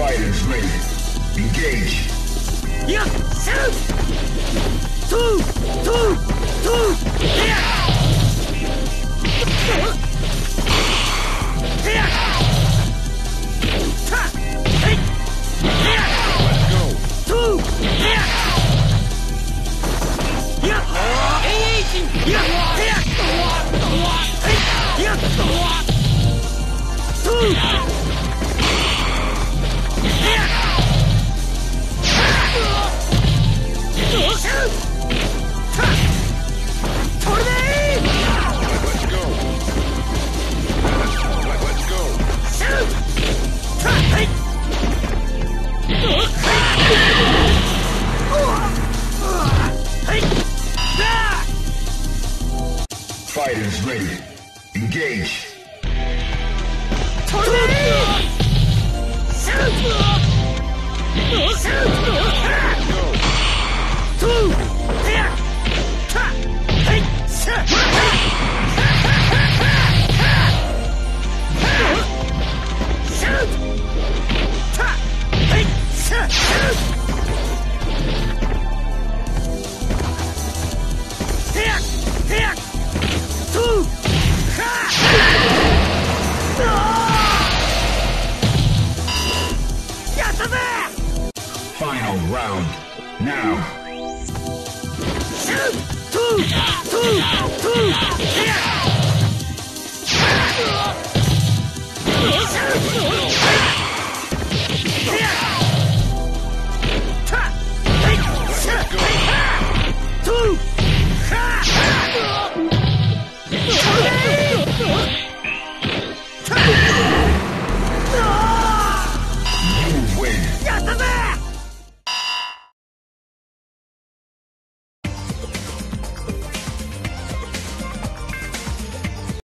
Fighters ready. Engage. Yeah, shoot! Two! Here! Here! Ha! Hey! Here! Let's go. Two! Here! Yeah! Hey! Yeah! Here! Hey! Yeah! Two! Here! Shoot! Ha! Tornado! Let's go. Let's go. Shoot! Ha! Hey! Hey! Ah! Fighters ready. Engage. Tornado! Shoot! Shoot! Ha! Go. Two! Here! Ha! Hey! Shoot! Shoot! Ha! Hey! Shoot! Here! Here! Two! Ha! Yattaぜ! Final round. Now. Shoot! Two! Here! Shoot!